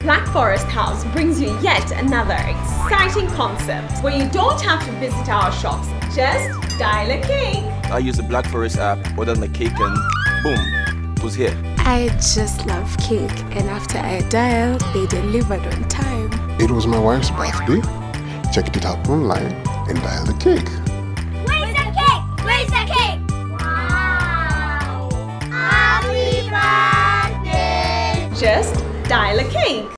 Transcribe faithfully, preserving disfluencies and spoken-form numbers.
Black Forest House brings you yet another exciting concept where you don't have to visit our shops, just dial a cake. I use the Black Forest app, ordered my cake and boom, it was here. I just love cake, and after I dialed, they delivered on time. It was my wife's birthday. Checked it out online and dialed the cake. Where's the cake? Where's the cake? Wow! Happy birthday! Just dial a cake.